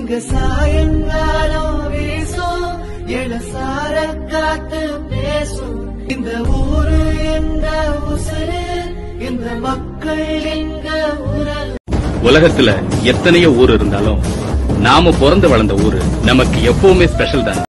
இங்க சாயங்காலம் வீசும் இளசார காத்து பேசும் இந்த ஊரு எங்க உசுரு இந்த மக்கள் எங்க உறவு. உலகத்துல எத்தனையோ ஊர் இருந்தாலும் நாம பிறந்து வளர்ந்த ஊரு நமக்கு எப்பவுமே ஸ்பெஷல் தான்.